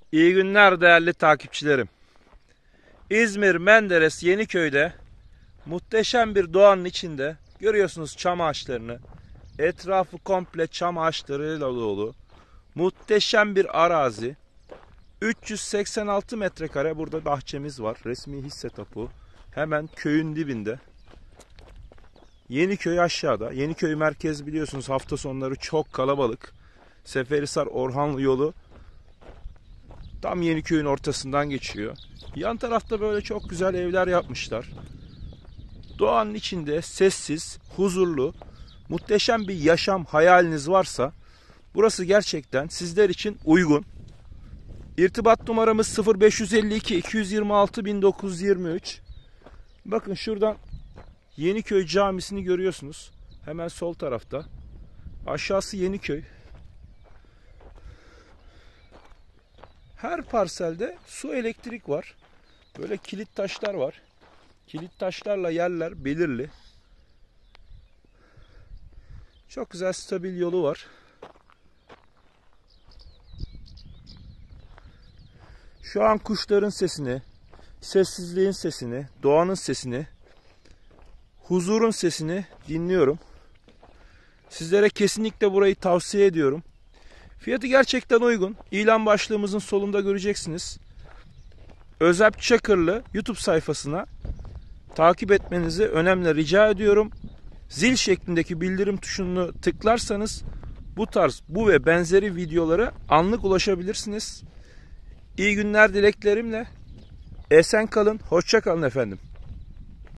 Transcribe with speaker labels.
Speaker 1: İyi günler değerli takipçilerim. İzmir Menderes Yeniköy'de muhteşem bir doğanın içinde görüyorsunuz çam ağaçlarını. Etrafı komple çam ağaçlarıyla dolu. Muhteşem bir arazi. 386 metrekare burada bahçemiz var. Resmi hisse tapu. Hemen köyün dibinde. Yeniköy aşağıda. Yeniköy merkez biliyorsunuz hafta sonları çok kalabalık. Seferihisar Orhanlı yolu tam Yeniköy'ün ortasından geçiyor. Yan tarafta böyle çok güzel evler yapmışlar. Doğanın içinde sessiz, huzurlu, muhteşem bir yaşam hayaliniz varsa burası gerçekten sizler için uygun. İrtibat numaramız 0552 226 1923. Bakın şuradan Yeniköy Camisi'ni görüyorsunuz. Hemen sol tarafta. Aşağısı Yeniköy. Her parselde su elektrik var. Böyle kilit taşlar var. Kilit taşlarla yerler belirli. Çok güzel stabil yolu var. Şu an kuşların sesini, sessizliğin sesini, doğanın sesini, huzurun sesini dinliyorum. Sizlere kesinlikle burayı tavsiye ediyorum. Fiyatı gerçekten uygun. İlan başlığımızın solunda göreceksiniz. Özalp Çakırlı YouTube sayfasına takip etmenizi önemli rica ediyorum. Zil şeklindeki bildirim tuşunu tıklarsanız bu tarz bu ve benzeri videolara anlık ulaşabilirsiniz. İyi günler dileklerimle. Esen kalın, hoşça kalın efendim.